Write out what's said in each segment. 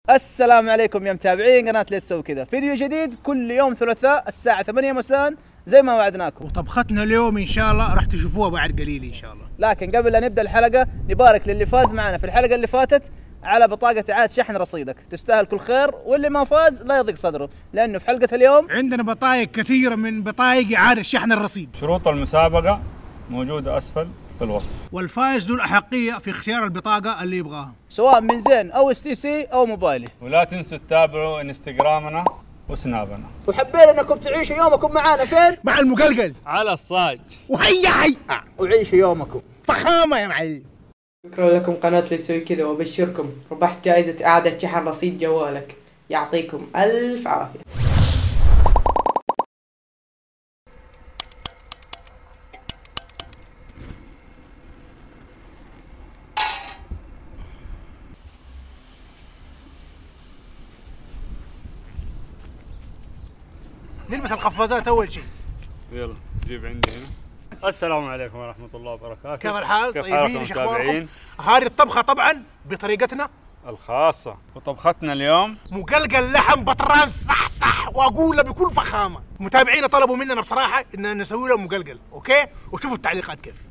السلام عليكم يا متابعين قناة ليش تسوي كذا، فيديو جديد كل يوم ثلاثاء الساعة 8 مساء زي ما وعدناكم. وطبختنا اليوم ان شاء الله راح تشوفوها بعد قليل ان شاء الله. لكن قبل لا نبدا الحلقة نبارك للي فاز معنا في الحلقة اللي فاتت على بطاقة إعادة شحن رصيدك، تستاهل كل خير، واللي ما فاز لا يضيق صدره لأنه في حلقة اليوم عندنا بطايق كثيرة من بطايق إعادة شحن الرصيد. شروط المسابقة موجودة أسفل في الوصف، والفائز له الأحقية في اختيار البطاقة اللي يبغاها سواء من زين أو STC أو موبايلي. ولا تنسوا تتابعوا انستغرامنا وسنابنا. وحبينا انكم تعيشوا يومكم معانا فين؟ مع المقلقل على الصاج. وهيا هيا وعيشوا يومكم فخامة يا معلم. شكرا لكم قناة اللي تسوي كذا، وابشركم ربحت جائزة إعادة شحن رصيد جوالك. يعطيكم ألف عافية. نلبس القفازات أول شيء. يلا جيب عندي هنا. السلام عليكم ورحمة الله وبركاته. كيف الحال؟ كيف طيبين؟ حالكم ايش اخباركم؟ متابعين؟ هذه الطبخة طبعا بطريقتنا الخاصة، وطبختنا اليوم مقلقل لحم بطران صح واقولها بكل فخامة. متابعينا طلبوا مننا بصراحة ان نسوي لهم مقلقل، اوكي؟ وشوفوا التعليقات كيف.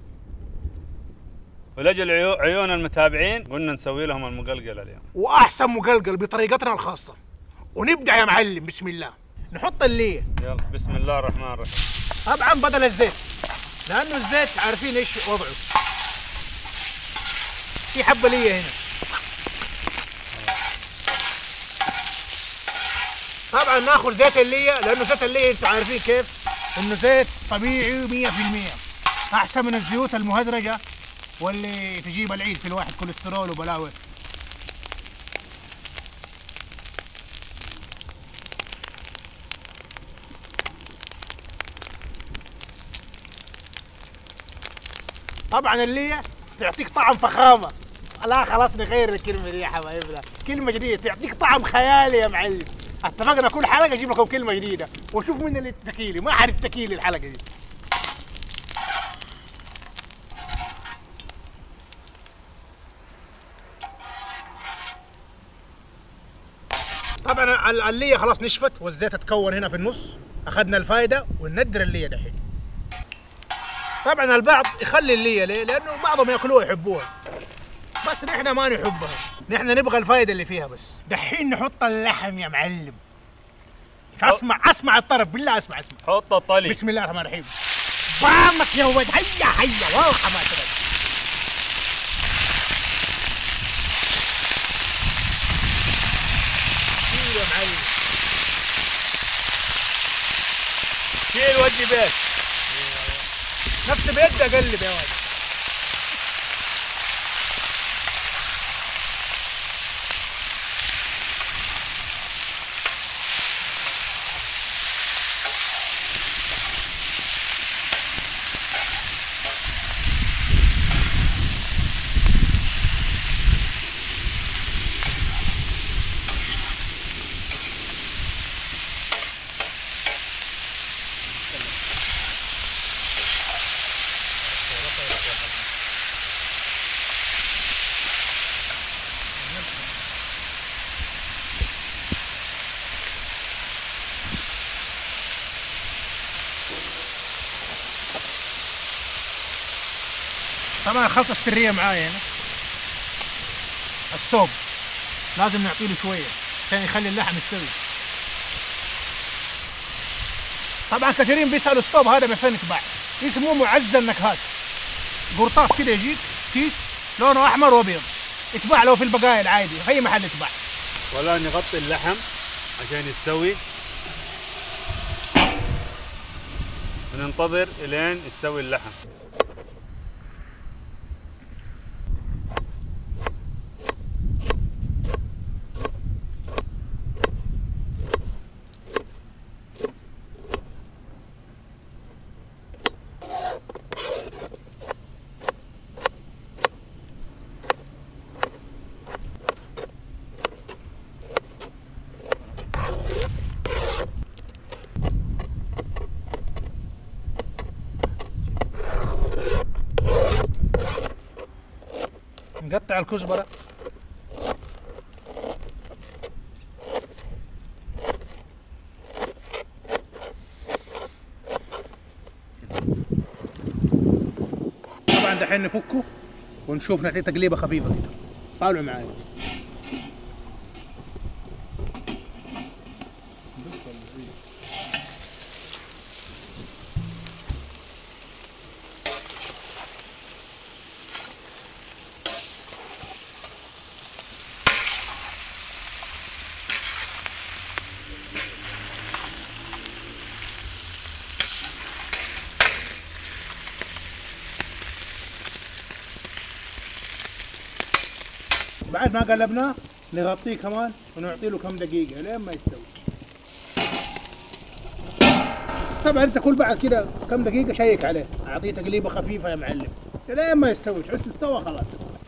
ولأجل عيون المتابعين قلنا نسوي لهم المقلقل اليوم، واحسن مقلقل بطريقتنا الخاصة. ونبدأ يا معلم، بسم الله. نحط الليه. يلا بسم الله الرحمن الرحيم. طبعا بدل الزيت، لانه الزيت عارفين ايش وضعه. في حبه ليه هنا. طبعا ناخذ زيت الليه، لانه زيت الليه انتم عارفين كيف انه زيت طبيعي 100%، احسن من الزيوت المهدرجه واللي تجيب العيد في الواحد كوليسترول وبلاوي. طبعا اللي تعطيك طعم فخامه. لا خلاص نغير الكلمه دي يا حبايبنا، كلمه جديده تعطيك طعم خيالي يا معلم. اتفقنا كل حلقه اجيب لكم كلمه جديده، وشوف مين اللي التكيلي، ما حد التكيلي الحلقه دي. طبعا الليه خلاص نشفت والزيت اتكون هنا في النص، اخذنا الفايده وندر الليه دحين. طبعا البعض يخلي الليه ليه؟ لانه بعضهم ياكلوها يحبوها، بس نحن ما نحبها، نحن نبغى الفايده اللي فيها بس. دحين نحط اللحم يا معلم. اسمع الطرب بالله، اسمع. حط الطلي. بسم الله الرحمن الرحيم. بامك يا ولد، هيا والله حماتك. شيل يا معلم، شيل ودي بيت. نفس بيد اقلب يا ولد. طبعا الخلطة السرية معايا هنا الصوب، لازم نعطيله شوية عشان يخلي اللحم يستوي. طبعا كثيرين بيسألوا الصوب هذا بفين يتباع؟ اسمه معزل نكهات، قرطاس كده يجيك كيس لونه أحمر وأبيض، يتباع له في البقايا العادي في أي محل يتباع. ولا نغطي اللحم عشان يستوي وننتظر الين يستوي اللحم. نقطع الكزبرة دحين نفكه ونشوف نعطيه تقليبه خفيفه كده. طالعوا معايا. بعد ما قلبناه نغطيه كمان ونعطي له كم دقيقة لين ما يستوي. طبعا انت كل بعد كده كم دقيقة شيك عليه، اعطيه تقليبة خفيفة يا معلم لين ما يستوي، تحس استوى خلاص.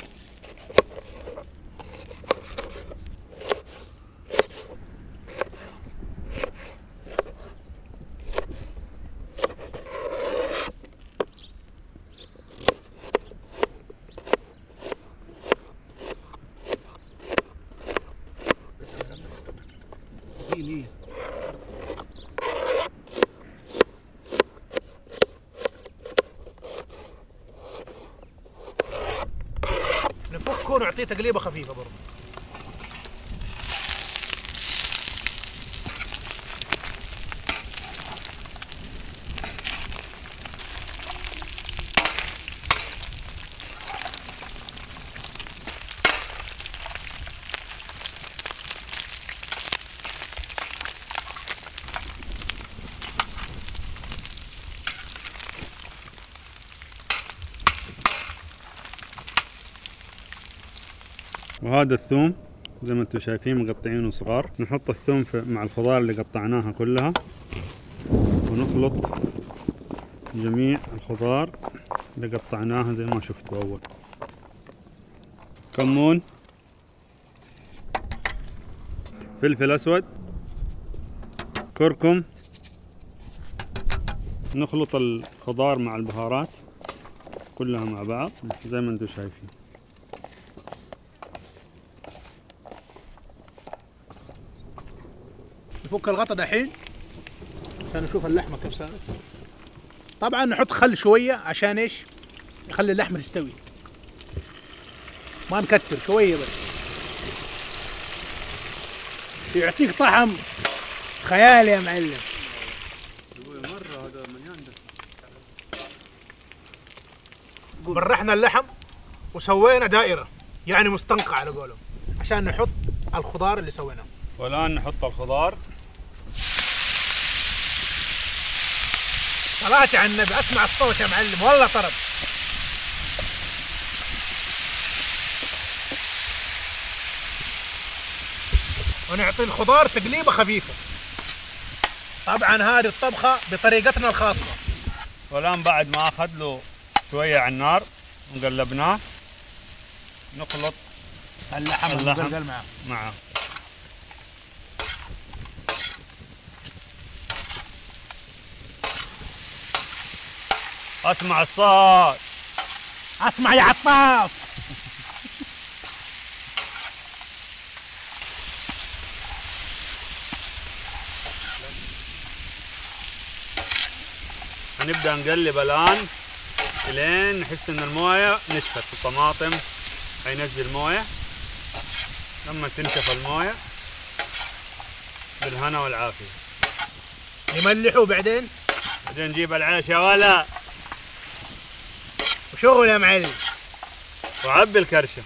نفكه ونعطيه تقليبه خفيفه برضه. وهذا الثوم زي ما انتم شايفين مقطعينه صغار. نحط الثوم مع الخضار اللي قطعناها كلها ونخلط جميع الخضار اللي قطعناها زي ما شفتوا اول. كمون، فلفل اسود، كركم. نخلط الخضار مع البهارات كلها مع بعض زي ما انتم شايفين. نفك الغطا دحين عشان نشوف اللحمه كيف صارت. طبعا نحط خل شويه عشان ايش؟ نخلي اللحمه تستوي، ما نكتر، شويه بس يعطيك طعم خيالي يا معلم. مره هذا مليان برحنا اللحم وسوينا دائره يعني مستنقع على قولهم عشان نحط الخضار اللي سويناه. والآن نحط الخضار. صلاة على النبي، اسمع الصوت يا معلم والله طرب. ونعطي الخضار تقليبه خفيفه. طبعا هذه الطبخه بطريقتنا الخاصه. والآن بعد ما أخذ له شوية على النار وقلبناه نخلط اللحم معه. اسمع الصوت، اسمع يا عطاف. هنبدأ نقلب الآن لين نحس إن الموية نشفت. الطماطم هينزل موية، لما تنشف الموية بالهنا والعافية نملحه بعدين نجيب العيش يا ولا وشغل يا معلم. وعبي الكرشة.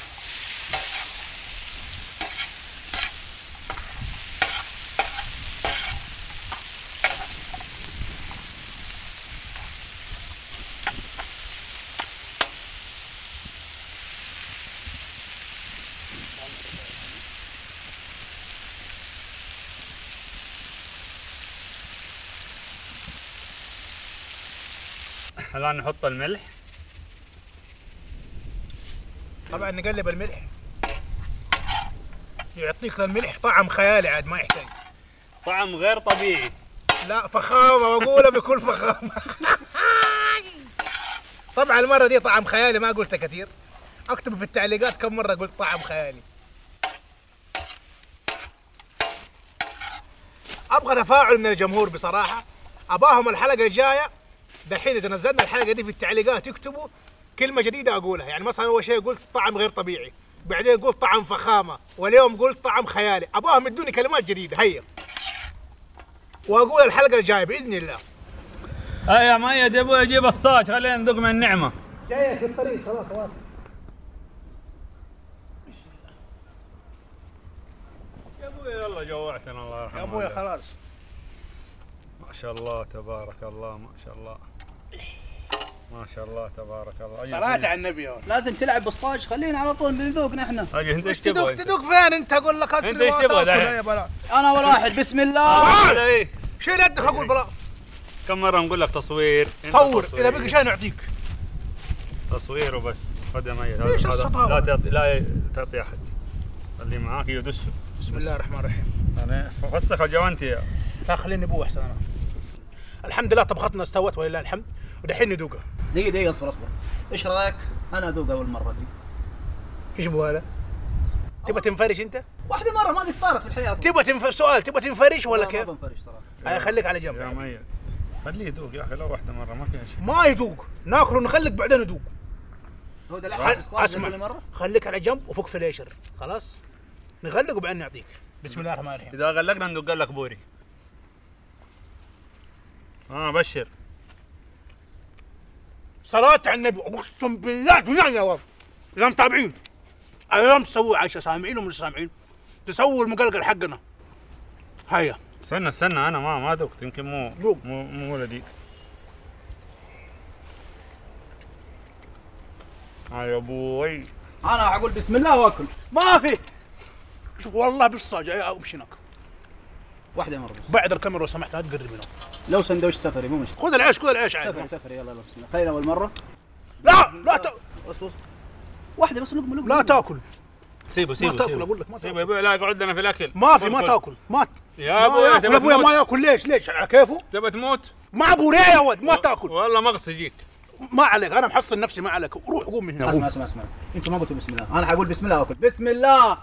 الآن نحط الملح. طبعا نقلب الملح، يعطيك الملح طعم خيالي عاد ما يحتاج. طعم غير طبيعي. لا فخامة، وأقولها بكل فخامة. طبعا المرة دي طعم خيالي ما قلت كثير، اكتبوا في التعليقات كم مرة قلت طعم خيالي. أبغى تفاعل من الجمهور بصراحة، أباهم الحلقة الجاية دحين إذا نزلنا الحلقة دي في التعليقات يكتبوا كلمه جديده اقولها، يعني مثلا اول شيء قلت طعم غير طبيعي، بعدين قلت طعم فخامه، واليوم قلت طعم خيالي. ابغاهم يدوني كلمات جديده. هيا واقول الحلقه الجايه باذن الله. يا مؤيد يا ابوي جيب الصاج خلينا ندق من النعمه. جايه في الطريق خلاص خلاص. يا ابوي يلا جوعتنا الله يرحمه. يا ابويا خلاص. ما شاء الله تبارك الله ما شاء الله. ما شاء الله تبارك الله. صلاة على النبي يا ولد. لازم تلعب بالصاج، خلينا على طول بنذوقنا احنا. اجي انت ايش تبغى؟ تدوق فين انت؟ اقول لك انت ايش تبغى دحين؟ انا اول واحد بسم الله. ايه شيل يدك اقول بلا. كم مره نقول لك تصوير؟ صور اذا بقي شيء نعطيك. تصوير وبس. خذ يا ميت ايش هذا الصطابة؟ لا تعطي احد. اللي معاك يدسه. بسم الله الرحمن الرحيم. انا فسخ جوانتي. لا خليني ابوه احسن انا. الحمد لله طبختنا استوت ولله الحمد، ودحين ندوقها. دقيقة اصبر. ايش رايك؟ انا اذوق اول مرة دي. ايش ابو هذا؟ تبغى تنفرش انت؟ واحدة مرة ما قد صارت في الحياة اصلا. تبغى سؤال تبغى تنفرش ولا كيف؟ ما بنفرش صراحة. خليك على يا جنب. ميت خليه يذوق يا اخي لو واحدة مرة ما فيها شيء. ما يذوق، ناكله ونخليك بعدين يذوق. هو ده الأحسن في الصاج اسمع كل مرة؟ خليك على جنب وفك في اليشر، خلاص؟ نغلق وبعدين نعطيك. بسم الله الرحمن الرحيم. اذا غلقنا ندق لك بوري. بشر. صلاة على النبي، اقسم بالله تجنن يا ولد. يا متابعين اليوم تسووا عشاء، سامعين ومش سامعين؟ تسووا المقلقل حقنا. هيا استنى انا ما ذقت يمكن ذوق. مو ولدي. يا ابوي انا اقول بسم الله واكل. ما في. شوف والله بالصاج امشي هناك. واحدة مرة بس. بعد الكاميرا لو سمحت لا تقرب هنا. لو سندويش سفري مو مشكلة. خذ العيش عادي. سفري يلا بسم الله. خلينا اول مرة. لا بص واحدة بس لقمة. لا تاكل. سيبه ما تاكل اقول لك ما سيبه تاكل. يا ابوي لا يقعد لنا في الاكل. ما في ما تاكل ما يا ابوي ياكل ابويا ما ياكل. ليش على كيفه؟ تبى تموت؟ ما ابو ليه يا ولد ما تاكل. والله مغص يجيك. ما عليك انا محصن نفسي ما عليك. روح قوم من هنا. اسمع انتوا ما قلتوا بسم الله. انا حقول بسم الله واكل. بسم الله.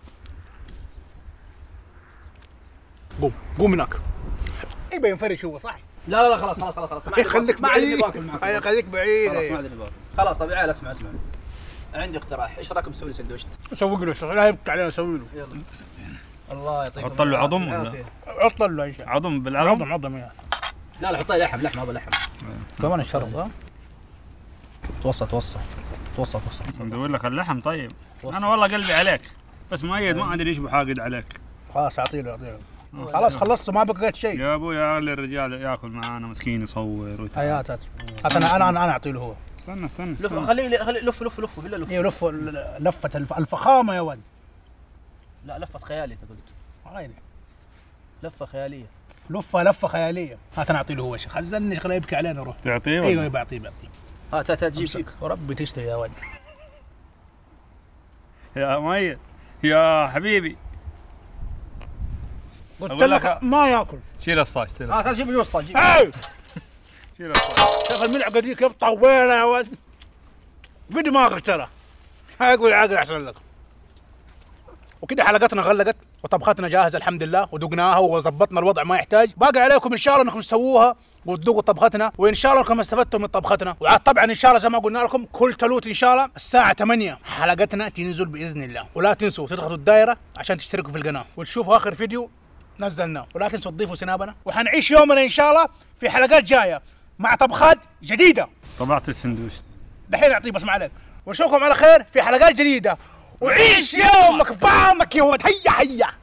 قوم هناك. يبقى ينفرش هو صح؟ لا خلاص خليك ما عاد اني بعيد. باكل معك. خليك بعيد. خلاص ما عاد اني باكل. خلاص طيب عيال اسمع عندي اقتراح. ايش رايكم نسوي لي سندويشت؟ سوق له لا يبكي علينا سوي له. يلا الله يعطيكم. حط له عظم ولا؟ عط له اي شيء. عظم بالعظم؟ عظم يا. لا حط لي لحم ما بلحم. كمان الشرط ها؟ توصل ندور لك اللحم طيب. انا والله قلبي عليك بس مؤيد ما ادري ايش بحاقد عليك. خلاص اعطيله خلاص خلصت ما بقيت شيء. يا ابوي يا الرجال ياكل معانا مسكين يصور هات انا اعطي له هو. استنى خليه لف بالله لف. ايوه لفه الفخامه يا ولد. لا لفة خيالي انت قلت. عادي لفة خيالية. لفه خياليه. هات انا اعطي له هو شيخ. خزني خليه يبكي علينا روح. تعطيه؟ ايوه بعطيه. هات تجيب وربي تشتري يا ولد. يا مؤيد يا حبيبي قلت لك ما ياكل. شيل الصاج جيب الوصة جيب. شيل الصاج. شوف الملعقه دي كيف طويله يا ولد. في دماغك ترى. اقول عاقل احسن لك. وكده حلقتنا غلقت وطبختنا جاهزه الحمد لله ودقناها وظبطنا الوضع ما يحتاج. باقي عليكم ان شاء الله انكم تسووها وتذوقوا طبختنا وان شاء الله انكم استفدتوا من طبختنا. وعاد طبعا ان شاء الله زي ما قلنا لكم كل تلوت ان شاء الله الساعه 8 حلقتنا تنزل باذن الله. ولا تنسوا تضغطوا الدائره عشان تشتركوا في القناه وتشوفوا اخر فيديو نزلناه. ولا تنسوا تضيفوا سنابنا وحنعيش يومنا ان شاء الله في حلقات جايه مع طبخات جديده. طبعت السندويش دحين اعطيه بس ما عليك. ونشوفكم على خير في حلقات جديده. وعيش يومك بعمك يا ولد. هيا